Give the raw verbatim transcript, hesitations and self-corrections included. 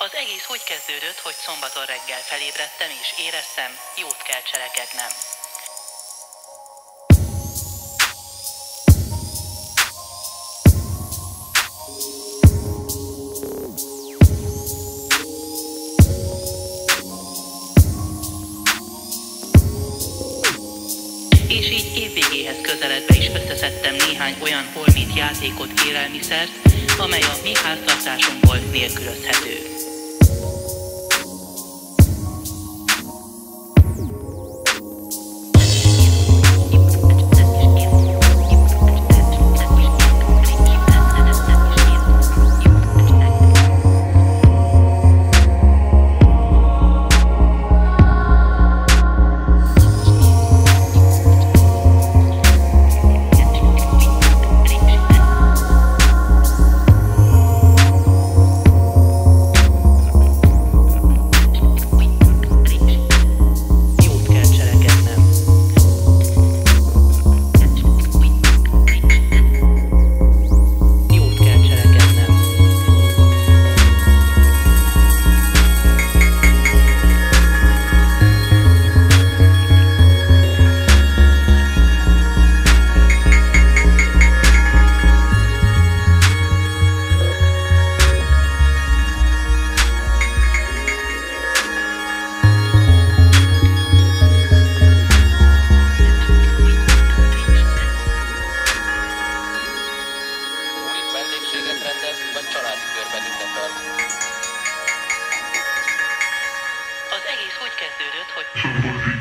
Az egész úgy kezdődött, hogy szombaton reggel felébredtem és éreztem, jót kell cselekednem. És így évvégéhez közeledve is összeszedtem néhány olyan holmit, játékot, élelmiszert, amely a mi háztartásunkból nélkülözhető. Vagy családi körben ünnepel. Az egész úgy kezdődött, hogy...